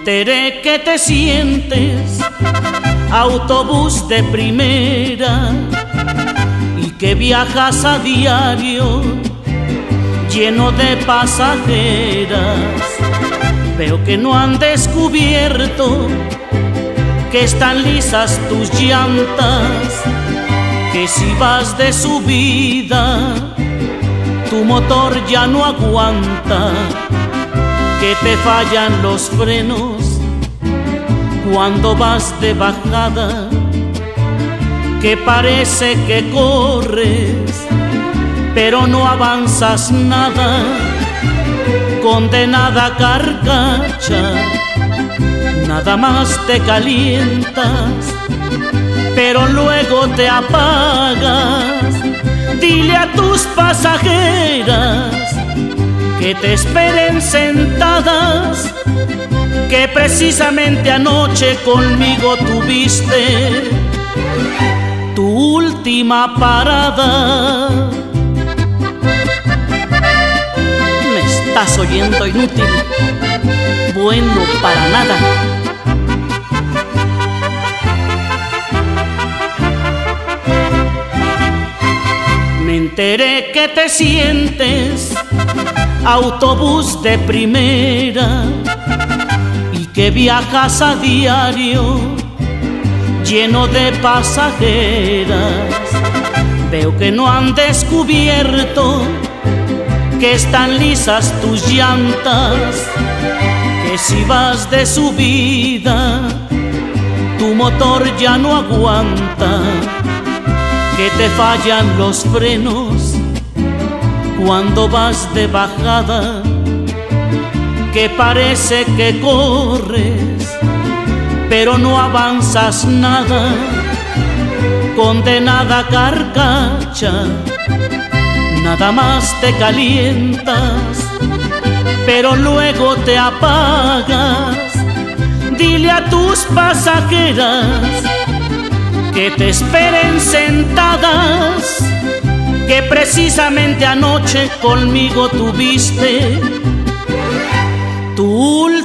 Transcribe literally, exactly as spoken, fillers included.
enteré que te sientes autobús de primera y que viajas a diario lleno de pasajeras. Veo que no han descubierto que están lisas tus llantas, que si vas de subida tu motor ya no aguanta, que te fallan los frenos cuando vas de bajada, que parece que corres pero no avanzas nada, condenada carcacha, nada más te calientas pero luego te apagas. Dile a tus pasajeras que te esperen sentadas, que precisamente anoche conmigo tuviste tu última parada. ¿Me estás oyendo, inútil? Bueno para nada. Me enteré que te sientes autobús de primera y que viajas a diario lleno de pasajeras. Veo que no han descubierto que están lisas tus llantas, que si vas de subida tu motor ya no aguanta, que te fallan los frenos cuando vas de bajada, que parece que corres pero no avanzas nada, condenada carcacha, nada más te calientas pero luego te apagas. Dile a tus pasajeras que te esperen sentadas, que precisamente anoche conmigo tuviste tu